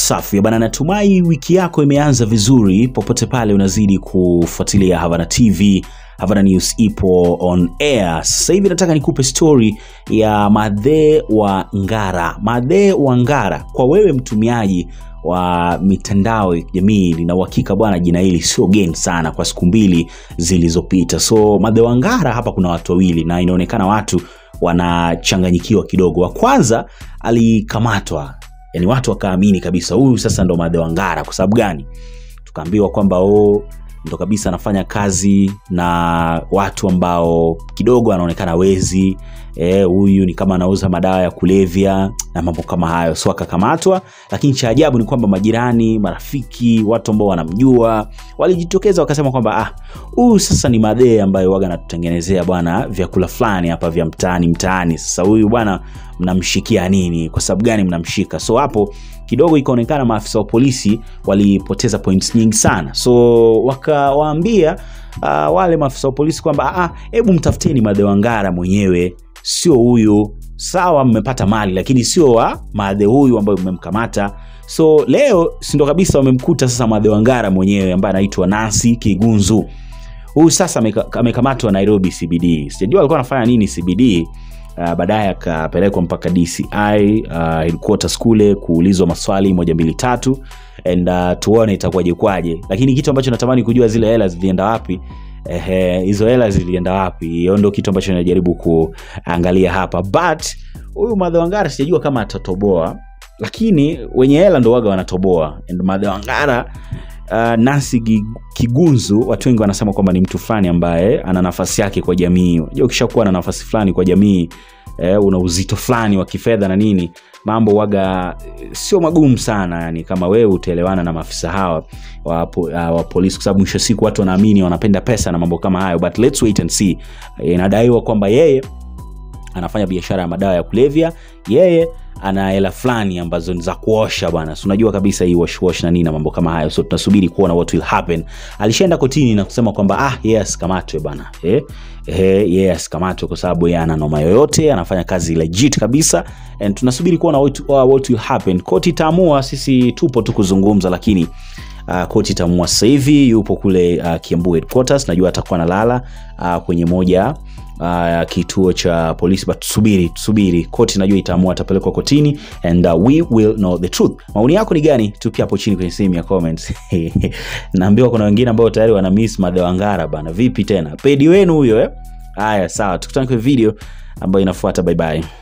Safi bana, natumai wiki yako imeanza vizuri popote pale unazidi kufuatilia Havana TV. Havana News ipo on air. Sasa hivi nataka nikupe story ya Madhe wa Ngara. Madhe wa Ngara, kwa wewe mtumiaji wa mitandao ya kijamii, nina uhakika bwana jina hili sio geni sana kwa siku mbili zilizopita. So Madhe wa Ngara hapa kuna watu wawili na inaonekana watu wanachanganyikiwa kidogo. Wa kwanza alikamatwa, yani watu wakaamini kabisa huyu sasa ndo Madhe wa Ngara. Kwa sababu gani? Tukaambiwa kwamba ndo kabisa anafanya kazi na watu ambao kidogo anaonekana wezi. Huyu ni kama anauza madawa ya kulevya na mambo kama hayo. So akakamatwa, lakini cha ajabu ni kwamba majirani, marafiki, watu ambao wanamjua walijitokeza wakasema kwamba huyu sasa ni Madhe ambaye waga anatutengenezea bwana vyakula fulani hapa vya mtaani. Sasa huyu bwana mnamshikia nini? Kwa sababu gani mnamshika? So hapo kidogo ikaonekana maafisa wa polisi walipoteza points nyingi sana. So wakawaambia wale maafisa wa polisi kwamba hebu mtafuteni Madhe wa Ngara mwenyewe, sio huyu. Sawa, mmepata mali lakini sio Madhe huyu ambaye mmemkamata. So leo ndo kabisa wamemkuta sasa Madhe wa Ngara mwenyewe ambaye anaitwa Nancy Kigunzu. Huyu sasa amekamatwa Nairobi CBD. Sijajua alikuwa anafanya nini CBD. Baadaye akapelekwa mpaka DCI headquarters kule kuulizwa maswali 1 2 3 and tuone itakuwaje kwaje. Lakini kitu ambacho natamani kujua, zile hela zilienda wapi? Hizo hela zilienda wapi? Hiyo ndio kitu ambacho najaribu kuangalia hapa. But huyu Madhe wa Ngara sijajua kama atatoboa, lakini wenye hela ndo waga wanatoboa. And Madhe wa Ngara Nancy Kigunzu, watu wengi wanasema kwamba ni mtu fulani ambaye ana nafasi yake kwa jamii. Unajua ukishakuwa na nafasi fulani kwa jamii, una uzito fulani wa kifedha na nini, mambo waga sio magumu sana. Yani kama wewe utaelewana na maafisa hawa wa polisi, kwa sababu mwisho siku watu wanaamini, wanapenda pesa na mambo kama hayo. But let's wait and see. Inadaiwa kwamba yeye anafanya biashara ya madawa ya kulevya. Yeye ana hela fulani ambazo ni za kuosha bwana. So unajua kabisa hii wash na nini na mambo kama hayo. So tunasubiri kuona what will happen. Alishaenda kotini na kusema kwamba yes kamatwe bwana. Yes kamatwe kwa sababu yeye ana noma yoyote, anafanya kazi legit kabisa. And tunasubiri kuona what will happen. Koti itaamua, sisi tupo tu kuzungumza, lakini koti itaamua. Sasa hivi yupo kule Kiambu headquarters. Najua atakuwa analala kwenye moja kituo cha polisi. But tusubiri koti, najua itaamua atapelekwa kotini and we will know the truth. Maoni yako ni gani? Tupia hapo chini kwenye sehemu ya comments. Naambiwa kuna wengine ambao tayari wana miss Madhe wa Ngara bana. Vipi tena? Pedi wenu huyo Haya sawa, tukutane kwa video ambayo inafuata. Bye bye.